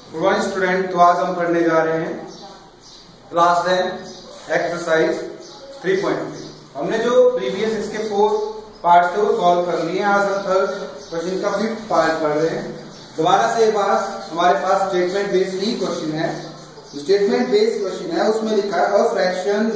Good morning student. तो आज हम पढ़ने जा रहे हैं क्लास 10 एक्सरसाइज 3.3। हमने जो प्रीवियस इसके 4 पार्ट थे वो सॉल्व कर लिए। आज हम थर्ड क्वेश्चन का 5th पार्ट पढ़ रहे हैं। दोबारा से हमारे पास स्टेटमेंट बेस्ड ही क्वेश्चन है। स्टेटमेंट बेस्ड क्वेश्चन है, उसमें लिखा है a fraction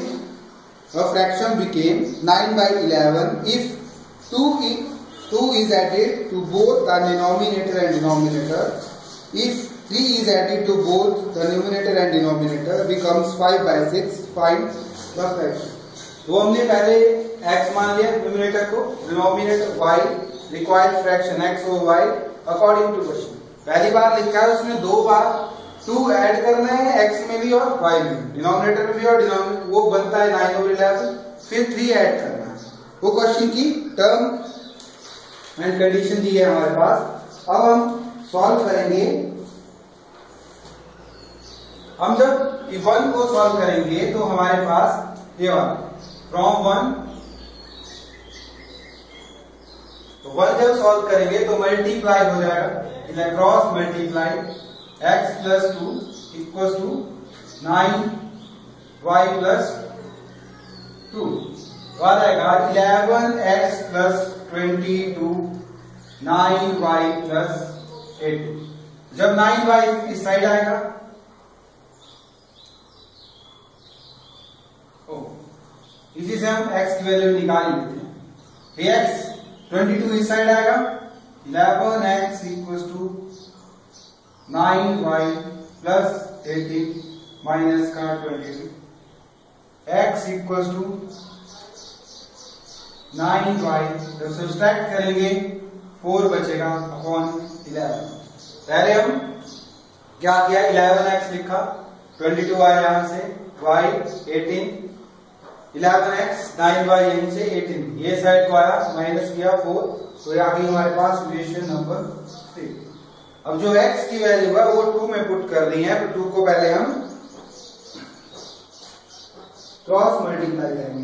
became 9/11 if 2 is added to both the denominator and denominator. If 3 is added to both the numerator and denominator becomes 5/6. Find the fraction. तो हमने पहले x मान लिया न्यूमरेटर को, denominator y, required fraction x और y according to question. पहली बार लिखा है उसमें 2 बार 2 ऐड करना है x में भी और y में, डिनोमिनेटर में भी और डिनोमिनेटर, वो बनता है 9/11। फिर 3 ऐड करना है, वो क्वेश्चन की टर्म एंड कंडीशन दी है हमारे पास। अब हम सॉल्व करेंगे। हम जब 1 को सॉल्व करेंगे तो हमारे पास ये वाला फ्रॉम 1, तो 1 जब सॉल्व करेंगे तो मल्टीप्लाई हो जाएगा, cross multiply x plus 2 equal to 9y plus 2, तो आ जाएगा 11x प्लस 22 9y प्लस 8। जब 9y इस साइड आएगा, इसी से हम x की वैल्यू निकाल लेते हैं। x 22 इस साइड आएगा, 11x equal to 9y plus 18 minus का 22, x इक्वल टू 9y, जब सब्सट्रैक्ट करेंगे 4 बचेगा अपॉन 11। पहले हम क्या किया, 11x लिखा, 22 आया यहां से, y 18, 11x 9y यहीं से 18, ये साइड को आया, माइनस किया 4, तो आ गई हमारे पास इक्वेशन नंबर 3। अब जो x की वैल्यू है वो 2 में पुट कर दी है, तो 2 को पहले हम क्रॉस मल्टीप्लाई करेंगे।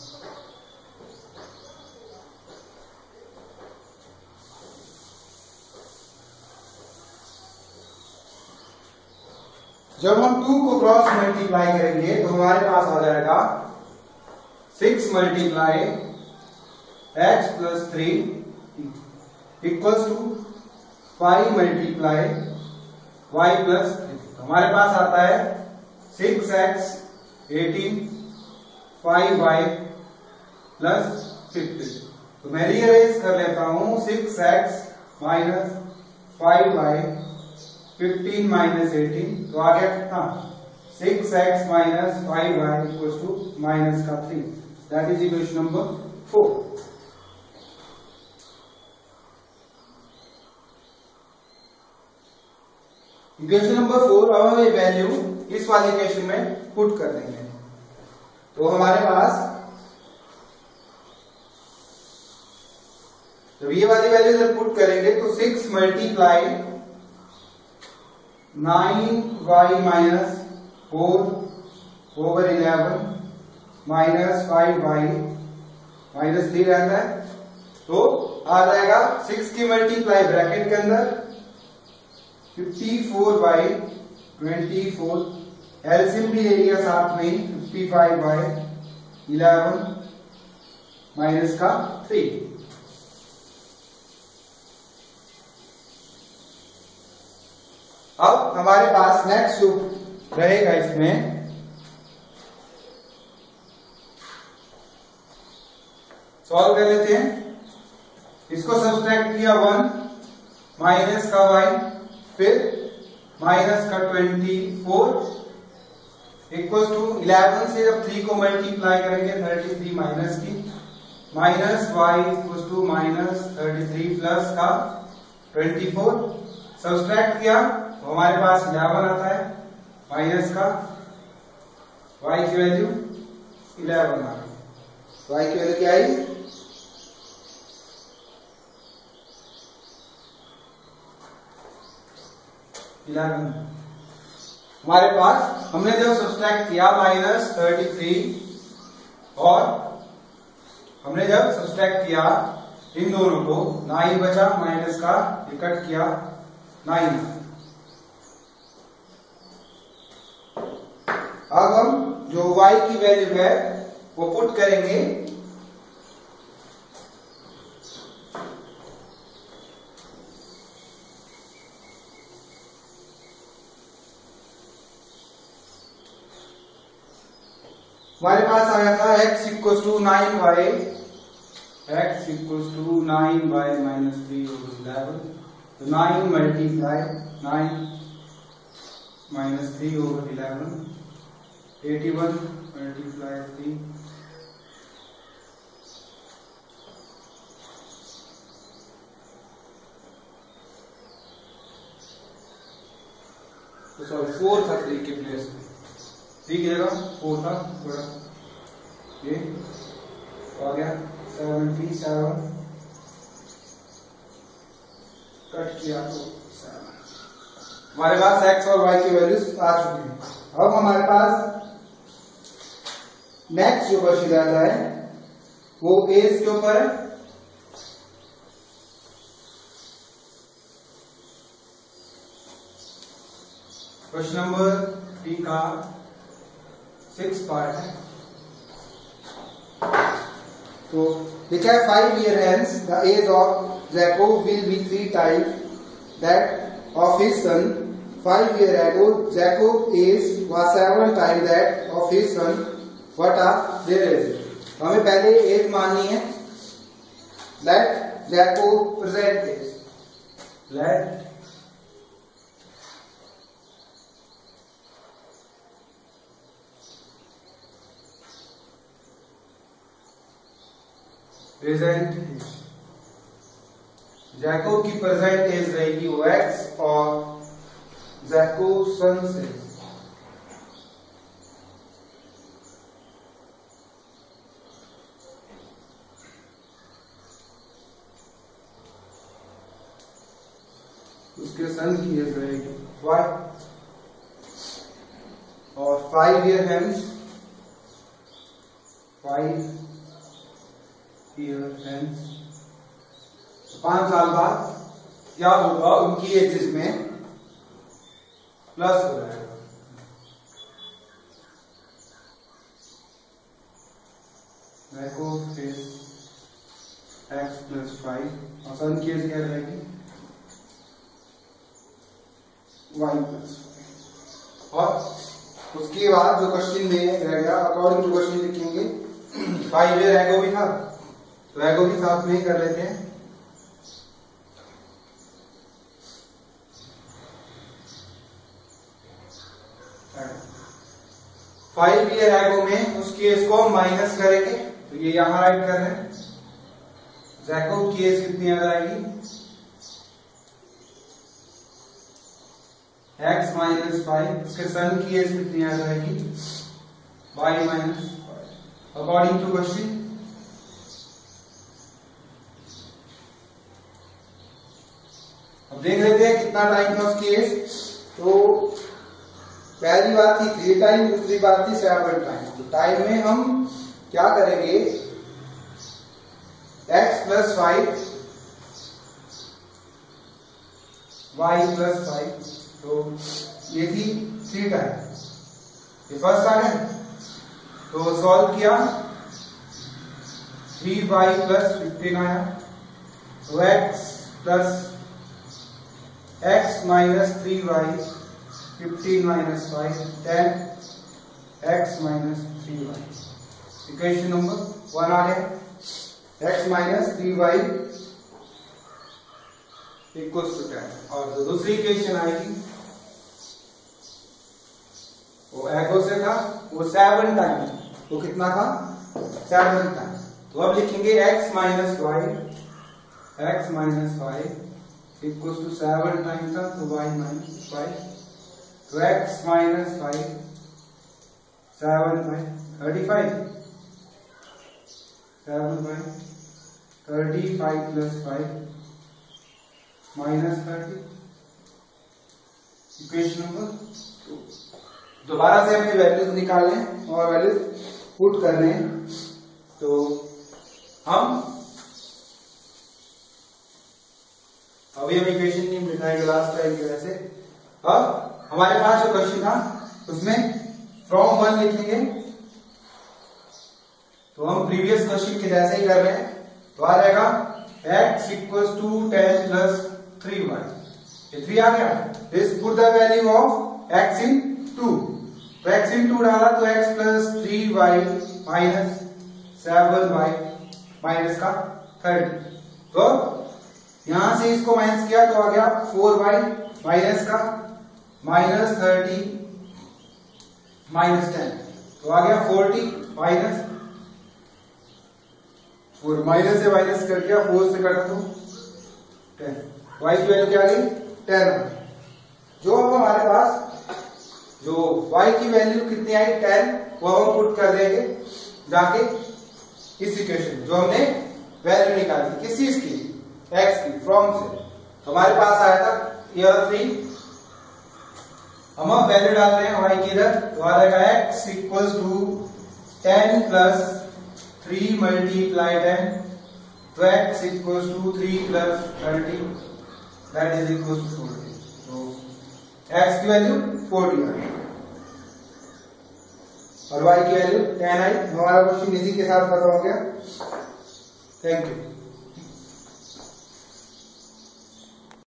जब हम 2 को क्रॉस मल्टीप्लाई करेंगे तो हमारे पास आ जाएगा 6 multiply x plus 3 equals to 5 multiply y plus 3। हमारे पास आता है 6x 18 5y प्लस 15। तो मैं रीअरेंज कर लेता हूं, 6x माइनस 5y 15 माइनस 18, तो आ गया कितना, 6x minus 5y equals to minus का 3। That is equation number 4। Equation number 4 अब हम ये वैल्यू इस वाले इक्वेशन में पुट कर देंगे। तो हमारे पास जब ये वाली वैल्यू जब पुट करेंगे तो 6 multiply 9y minus 4 over 11 minus 5y minus 3 रहता है, तो आ जाएगा 6 की मल्टीप्लाई ब्रैकेट के अंदर 54/24, एलसीएम भी ले लिया साथ में 55/11 माइनस का 3। अब हमारे पास नेक्स्ट सूत्र रहेगा, इसमें सॉल्व कर लेते हैं। इसको सब्सट्रैक्ट किया 1 माइनस का y, फिर माइनस का 24 इक्वल टू 11 से जब 3 को मल्टीप्लाई करेंगे 33 माइनस की, minus y equal to minus 33 plus का 24। सब्सट्रैक्ट किया तो हमारे पास 11 आता है, माइनस का y की वैल्यू 11 आ गई। y की वैल्यू क्या आई, 11। हमारे पास हमने जब सब्सट्रैक्ट किया माइनस 33 और हमने जब सब्सट्रैक्ट किया इन दोनों को, 9 बचा, माइनस का कट किया 9, अब हम जो y की वैल्यू है वो पुट करेंगे हमारे पास आया था x equal to 9y minus 3/11 तो 9 मल्टीप्लाई 9 माइनस 3/11 81 मल्टीप्लाई 3 तो सॉरी 4 था 3 के प्लेस में 3 की जगह 4 था थोड़ा ये आ गया 77 कट किया तो 7 हमारे पास x और y की वैल्यूज आ चुकी हैं। अब हमारे पास नेक्स्ट जो क्वेश्चन रहता है वो एज के ऊपर है। क्वेश्चन नंबर 3 का 6 पार्ट है। तो लिखा है 5 years hence the age of Jacob will be 3 times that of his son. 5 years ago Jacob's age was 7 times that of his son. What are their ages? हमें पहले एज माननी है। Let Jacob present age. Let present age Jacob की present age रहेगी वो x और Jacob सन से उसके सन की एज रहेगी y और 5 years hence 5 5 साल बाद क्या होगा उनकी एजेस में प्लस हो जाएगा। देखो फिर x प्लस 5 और सन की एज क्या रहेगी y प्लस 5 और उसके बाद जो क्वेश्चन में रहेगा अकॉर्डिंग टू क्वेश्चन लिखेंगे 5 years एगो भी था तो एगो भी साथ में ही कर लेते हैं। फाइव ईयर एगो में उस केस को माइनस करेंगे तो ये यहां राइट कर रहे हैं। जैकोब की एज कितनी आ जाएगी x माइनस 5 उसके सन की एज कितनी आ जाएगी y minus 5 according to question. अब देख लेते हैं कितना टाइम था उसकी एज। तो पहली बात थी 3 टाइम दूसरी बात थी 7 टाइम। तो टाइम में हम क्या करेंगे x प्लस 5 y प्लस 5 तो ये थी 3 टाइम ये फर्स्ट आ गया। तो सॉल्व किया 3y प्लस 15 आया तो x plus x minus 3y 15 minus 5 10 x minus 3y equation number 1 आ गया। x minus 3y equals to 10 और जो दूसरी इक्वेशन आएगी वो एगो से था वो 7 टाइम वो कितना था 7 टाइम। तो अब लिखेंगे x minus 5 equals to 7 time था तो y माइनस 5 तो x minus 5 7 by 35 7 by 35 plus 5 minus 30 equation number 2। दोबारा से हमें वैल्यूज निकालने और वैल्यूज पुट करने हैं। तो हम अभी हम इक्वेशन नहीं बिठाएंगे लास्ट टाइम की वजह से। अब हमारे पास जो क्वेश्चन था उसमें फ्रॉम 1 लिखेंगे तो हम प्रीवियस क्वेश्चन के जैसे ही कर रहे हैं, तो आ जाएगा x equals to 10 plus 3y, ये 3 आ गया। This put the value of x in 2, तो x इन 2 डाला तो x plus 3y minus 7y minus का 30, तो यहां से इसको माइनस किया तो आ गया 4y माइनस का माइनस 30 माइनस 10, तो आ गया 40 माइनस 4, माइनस से माइनस कर दिया, 4 से कटा तो 10, y की वैल्यू क्या आ गई 10। जो अब हमारे पास जो y की वैल्यू कितनी आई 10, वो हम पुट कर देंगे जाके इस इक्वेशन जो हमने वैल्यू निकाली किस चीज की, x की, फ्रॉम से हमारे पास आया था ईयर 3, हम अब वैल्यू डाल रहे हैं y की इधर, तो आ जाएगा x equals to 10 plus 3 multiply 10, तो x equals to 3 plus 30 that is equals to 40, तो x की वैल्यू 40 आई और y की वैल्यू 10 आई। हमारा क्वेश्चन इसी के साथ खत्म हो गया। Thank you.